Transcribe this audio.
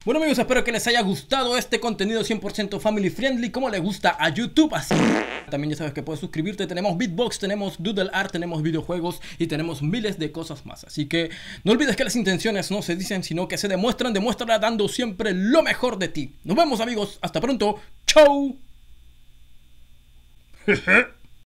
Bueno amigos, espero que les haya gustado este contenido 100% family friendly como le gusta a YouTube. Así también ya sabes que puedes suscribirte. Tenemos beatbox, tenemos doodle art, tenemos videojuegos y tenemos miles de cosas más. Así que no olvides que las intenciones no se dicen sino que se demuestran. Demuéstrala dando siempre lo mejor de ti. Nos vemos amigos, hasta pronto. Chau.